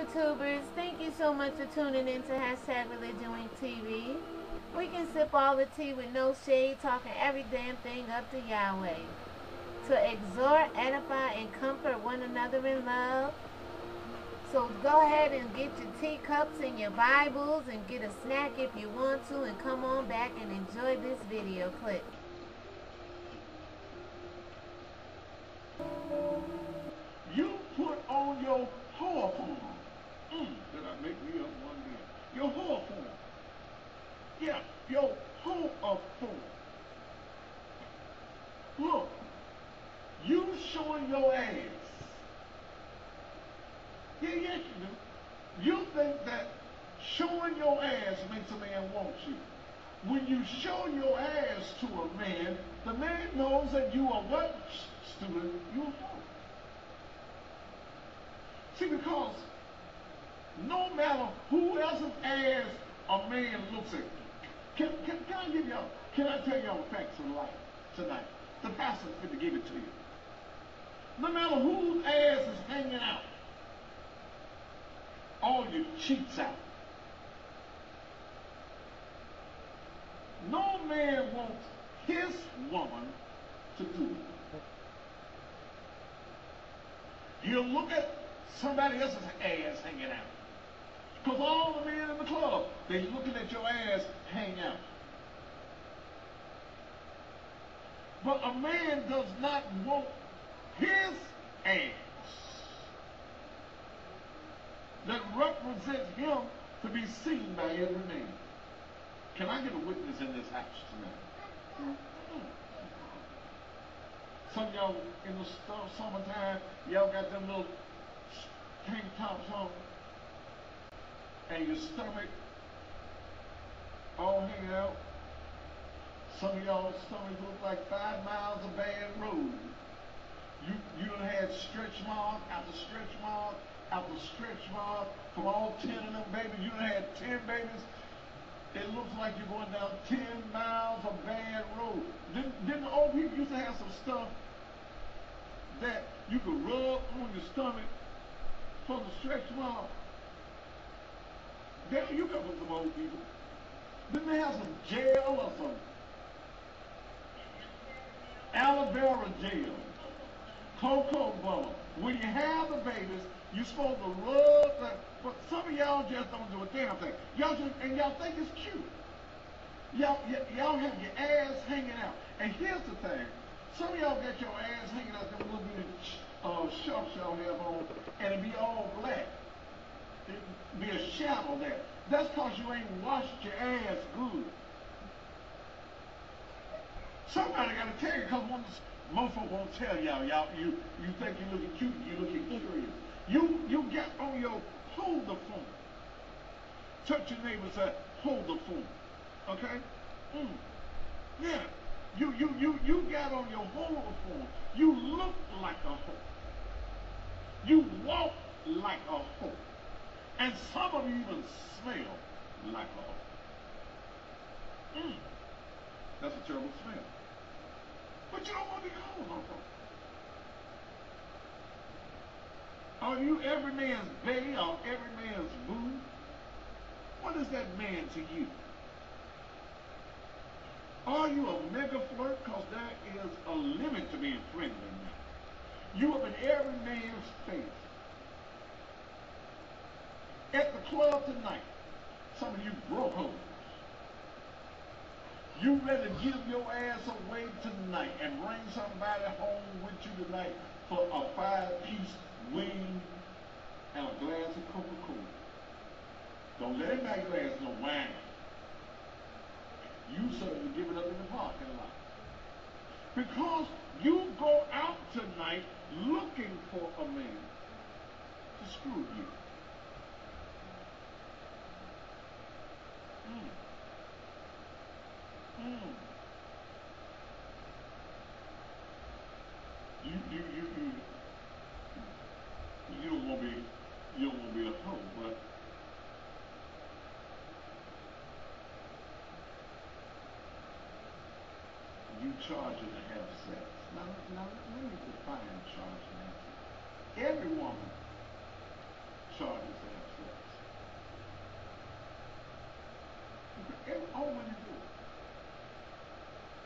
YouTubers, thank you so much for tuning in to Hashtag Religion Week TV. We can sip all the tea with no shade, talking every damn thing up to Yahweh. To exhort, edify, and comfort one another in love. So go ahead and get your teacups and your Bibles and get a snack if you want to, and come on back and enjoy this video clip. You put on your whore form. Did I make me up one day? Your whore form. Yeah, your whore form. Look, you showing your ass. Yeah, yes you do. You think that showing your ass makes a man want you. When you show your ass to a man, the man knows that you are what? Stupid, you a whore. See, because no matter who else's ass a man looks at, can I give y'all, can I tell y'all the facts of life tonight? The pastor's going to give it to you. No matter whose ass is hanging out, all your cheeks out. No man wants his woman to do it. You look at somebody else's ass hanging out. Because all the men in the club, they're looking at your ass hang out. But a man does not want his ass that represents him to be seen by every man. Can I get a witness in this house tonight? Some of y'all in the summertime, y'all got them little tank tops on, and your stomach all hanging out. Some of y'all's stomach look like 5 miles of bad road. You done had stretch mark after stretch mark after stretch mark from all 10 of them babies. You done had 10 babies. It looks like you're going down 10 miles of bad road. Didn't the old people used to have some stuff that you could rub on your stomach for the stretch mark? Damn, you come with some old people. Didn't they have some gel or some aloe vera gel, cocoa butter? When you have the babies, you're supposed to rub that, but some of y'all just don't do a damn thing. Y'all think it's cute. Y'all have your ass hanging out. And here's the thing. Some of y'all got your ass hanging out them little bit of shorts y'all have on, and it be all black. It be a shadow there. That's because you ain't washed your ass good. Somebody got to tell you, because most folks won't tell y'all. You think you're looking cute, you're looking curious. You get on your hold the phone. Touch your neighbor and say, hold the phone. Okay? Yeah. You got on your hold the phone. You look like a hoe. You walk like a hoe. And some of you even smell like a hoe. That's a terrible smell. But you don't want to be called no hoe. Are you every man's bae or every man's boo? What is that man to you? Are you a mega flirt? Because there is a limit to being friendly now. You up in every man's face. At the club tonight, some of you broke hoes. You ready to give your ass away tonight and bring somebody home with you tonight for a 5-piece wing and a glass of Coca-Cola. Don't let anybody glass no wine. You certainly give it up in the parking lot. Because you go out tonight looking for a man to screw you. You don't want to be a hoe, but you charging to have sex. Now let me define charging to have sex. Every woman charges to have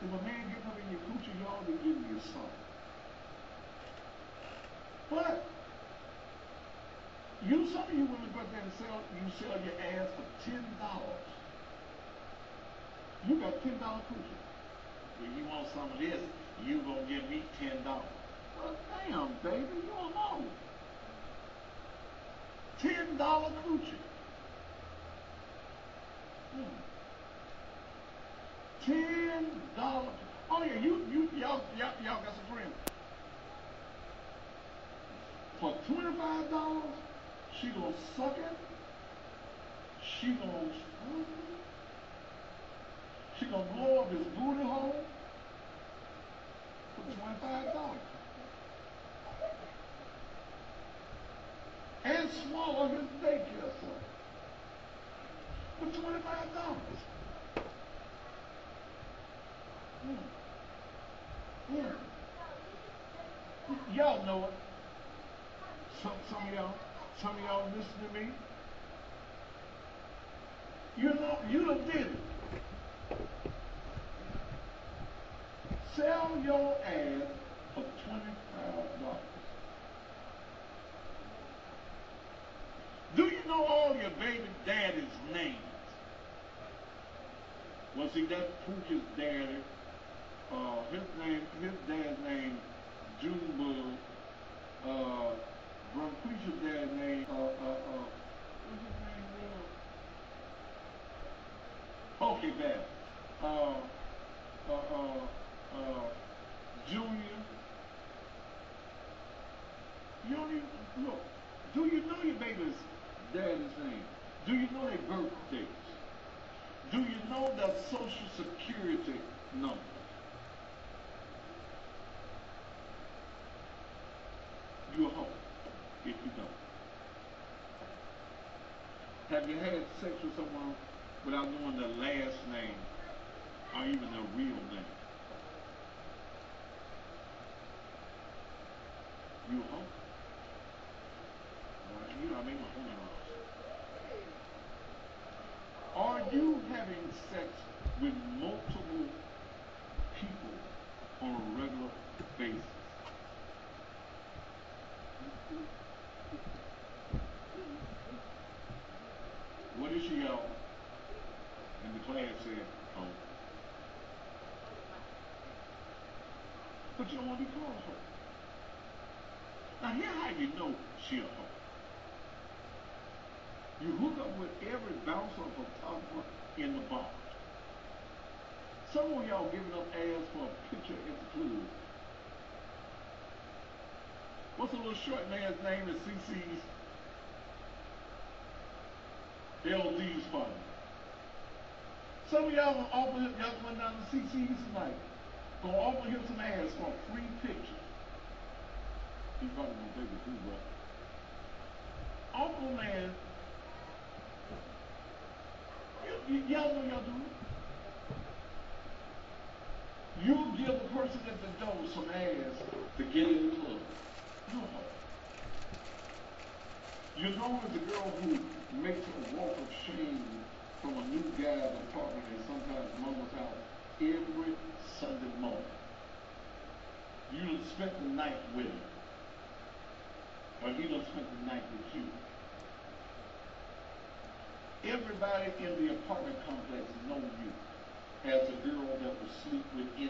If a man getting up in your coochie, you ought to be giving you something. But some of you women go out there and sell your ass for $10. You got $10 coochie. Well, you want some of this, you gonna give me $10. Well, damn, baby, you don't know. $10 coochie. $10. Oh yeah, y'all got some friends. For $25, she gonna suck it. She gonna blow up his booty hole for $25. And swallow his daycare son for $25. Y'all know it. Some of y'all listen to me. You done did it. Sell your ass for $25. Do you know all your baby daddy's names? Well, see, that's Pooch's daddy. His dad's name, Junebug. Bronquisha's dad's name, what's his name? Okay, bad. Junior. You don't even look. Do you know your baby's daddy's name? Do you know their birthdays? Do you know their social security number? You're a hoe if you don't. Have you had sex with someone without knowing their last name or even their real name? You a hoe? You know what I mean? Are you having sex with multiple people on a regular basis? What did she yell? And the class said, oh. But you don't want to be called a hoe. Now here's how you know she a hoe. You hook up with every bouncer or photographer in the bar. Some of y'all giving up ass for a picture at the club. What's a little short man's name at CC's? LD's fun. Some of y'all gonna offer him, y'all went down to CC's tonight, gonna offer him some ass for a free picture. He's probably gonna take it too, but Uncle Man, y'all know y'all do it. You give a person at the door some ass to get in the club. You know it's a girl who makes a walk of shame from a new guy's apartment and sometimes mama's house every Sunday morning. You done spent the night with him. Or he done spent the night with you. Everybody in the apartment complex know you as a girl that will sleep with